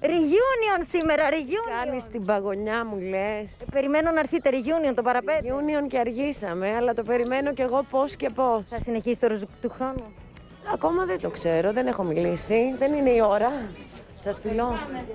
Reunion σήμερα, reunion. Κάνεις την παγωνιά μου, λες. Περιμένω να έρθετε reunion το παραπέντε. Reunion και αργήσαμε, αλλά το περιμένω κι εγώ πώς και πώς. Θα συνεχίσει το ρουζουκ του χρόνου. Ακόμα δεν το ξέρω, δεν έχω μιλήσει. Δεν είναι η ώρα. Σας φιλώ.